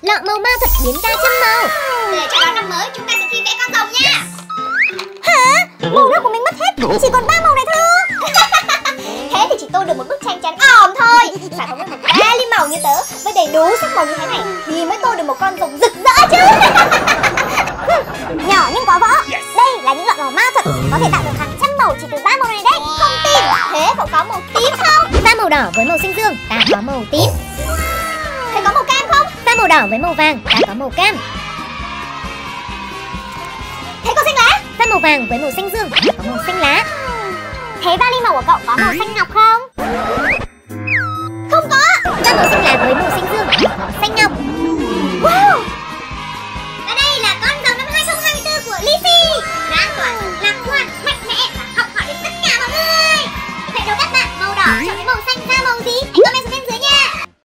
Lọ màu ma thuật biến ra trăm màu. Để chào đón năm mới, chúng ta sẽ thi vẽ con rồng nha. Hả? Màu nước của mình mất hết, chỉ còn 3 màu này thôi. Thế thì chỉ tô được một bức tranh trắng ỏm thôi. Phải có một 3 ly màu như tớ với đầy đủ sắc màu như thế này thì mới tô được một con rồng rực rỡ chứ. Nhỏ nhưng có võ. Đây là những lọ màu ma thuật, có thể tạo được hàng trăm màu chỉ từ 3 màu này đấy. Không tin. Thế cậu có màu tím không? Pha màu đỏ với màu xanh dương, ta có màu tím. Thế có màu cam không? Pha màu đỏ với màu vàng, ta có màu cam. Thế có xanh lá? Pha màu vàng với màu xanh dương, ta có màu xanh lá. Thế vali màu của cậu có màu xanh ngọc không? Không có. Pha màu xanh lá với màu xanh dương, ta có xanh ngọc. Wow. Và đây là con rồng năm 2024 của Lizzy. Lan tỏa lạc quan, mạnh mẽ và học hỏi được tất cả mọi người. Vậy đâu các bạn, màu đỏ chọn với màu xanh ra màu gì? Hãy comment